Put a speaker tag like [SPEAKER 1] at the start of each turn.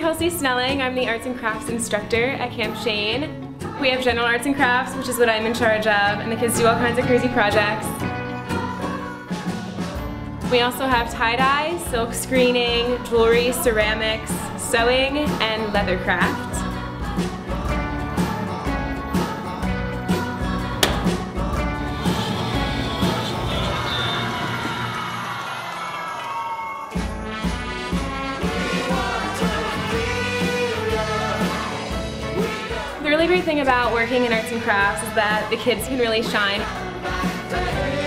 [SPEAKER 1] Kelsey Snelling. I'm the arts and crafts instructor at Camp Shane. We have general arts and crafts, which is what I'm in charge of, and the kids do all kinds of crazy projects. We also have tie-dye, silk screening, jewelry, ceramics, sewing, and leather craft. The really great thing about working in arts and crafts is that the kids can really shine.